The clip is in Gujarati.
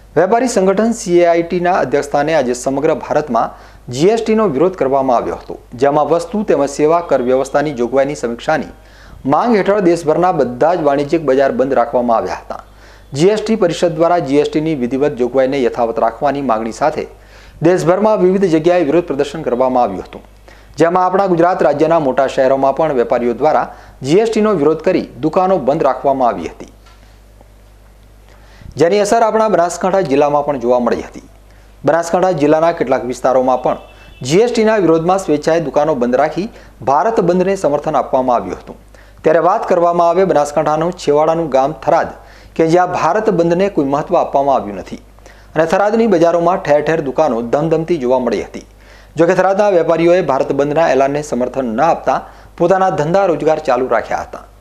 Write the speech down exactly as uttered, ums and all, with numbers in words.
વેપારી સંગઠન સીએઆઈટીના અધ્યક્ષસ્થાને આજે સમગ્ર ભારતમાં જીએસટીનો વિરોધ કરવામાં આવ્યો હતો, જેમાં વસ્તુ તેમજ સેવા કર વ્યવસ્થાની જોગવાઈની સમીક્ષાની માંગ હેઠળ દેશભરના બધા જ વાણિજ્યિક બજાર બંધ રાખવામાં આવ્યા હતા। જીએસટી પરિષદ દ્વારા જીએસટીની વિધિવત જોગવાઈને યથાવત રાખવાની માંગણી સાથે દેશભરમાં વિવિધ જગ્યાએ વિરોધ પ્રદર્શન કરવામાં આવ્યું હતું, જેમાં આપણા ગુજરાત રાજ્યના મોટા શહેરોમાં પણ વેપારીઓ દ્વારા જીએસટીનો વિરોધ કરી દુકાનો બંધ રાખવામાં આવી હતી, જેની અસર આપણા બનાસકાંઠા જિલ્લામાં પણ જોવા મળી હતી। બનાસકાંઠા જિલ્લાના કેટલાક વિસ્તારોમાં પણ જીએસટીના વિરોધમાં સ્વેચ્છાએ દુકાનો બંધ રાખી ભારત બંધને સમર્થન આપવામાં આવ્યું હતું। ત્યારે વાત કરવામાં આવે બનાસકાંઠાનું છેવાડાનું ગામ થરાદ કે જ્યાં ભારત બંધને કોઈ મહત્વ આપવામાં આવ્યું નથી અને થરાદની બજારોમાં ઠેર ઠેર દુકાનો ધમધમતી જોવા મળી હતી। જોકે થરાદના વેપારીઓએ ભારત બંધના એલાનને સમર્થન ન આપતા પોતાના ધંધા રોજગાર ચાલુ રાખ્યા હતા।